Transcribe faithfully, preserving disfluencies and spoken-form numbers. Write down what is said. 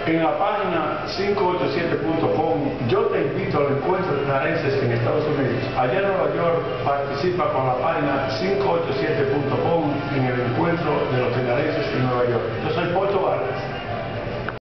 en la página quinientos ochenta y siete punto com. Yo te invito al encuentro de tenarenses en Estados Unidos. Allá en Nueva York participa con la página quinientos ochenta y siete punto com en el encuentro de los tenarenses en Nueva York. Yo soy Pocho.